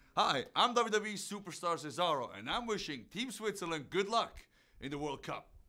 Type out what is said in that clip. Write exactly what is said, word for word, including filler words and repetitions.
Hi, I'm W W E superstar Cesaro, and I'm wishing Team Switzerland good luck in the World Cup.